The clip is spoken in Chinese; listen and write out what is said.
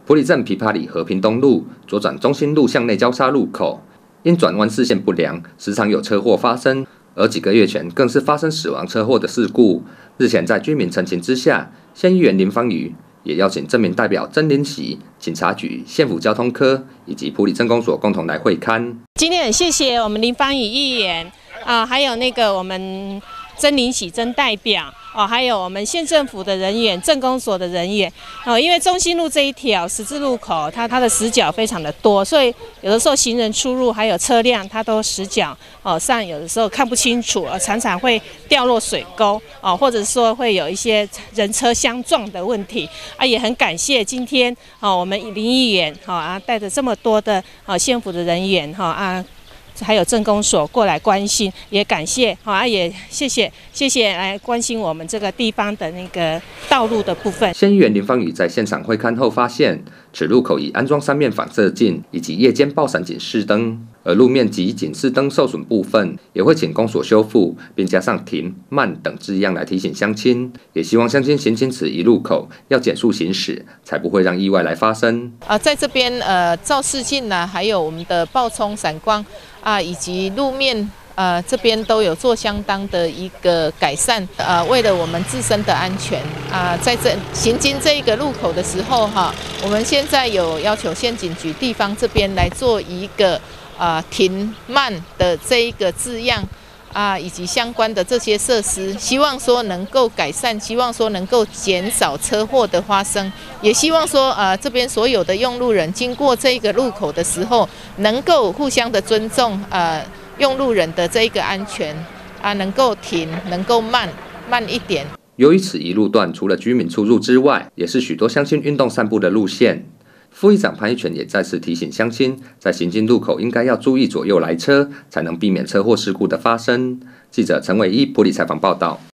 埔里镇琵琶里和平东路左转中心路向内交叉路口，因转弯视线不良，时常有车祸发生。而几个月前更是发生死亡车祸的事故。日前在居民陈情之下，县议员林芳瑜也邀请镇民代表曾林喜、警察局、县府交通科以及埔里镇公所共同来会勘。 今天很谢谢我们林芳瑜议员还有我们曾林喜曾代表还有我们县政府的人员、镇公所的人员因为中心路这一条十字路口，它的死角非常的多，所以有的时候行人出入还有车辆，它都死角上有的时候看不清楚，常常会掉落水沟或者说会有一些人车相撞的问题也很感谢今天我们林议员带着这么多的县府的人员还有镇公所过来关心，也感谢也谢谢来关心我们这个地方的那个道路的部分。 县议员林芳瑜在现场会勘后发现，此路口已安装3面反射镜以及夜间爆闪警示灯，而路面及警示灯受损部分也会请公所修复，并加上停、慢等字样来提醒乡亲，也希望乡亲行经此一路口要减速行驶，才不会让意外来发生。 在这边照视镜还有我们的爆冲闪光以及路面这边都有做相当的一个改善为了我们自身的安全在行经这一个路口的时候我们现在有要求县警局地方这边来做一个停慢的这一个字样以及相关的这些设施，希望说能够改善，希望说能够减少车祸的发生，也希望说这边所有的用路人经过这个路口的时候，能够互相的尊重用路人的这一个安全能够停，能够慢一点。 由于此一路段除了居民出入之外，也是许多乡亲运动散步的路线。副议长潘一全也再次提醒乡亲，在行经路口应该要注意左右来车，才能避免车祸事故的发生。记者陈伟一埔里采访报道。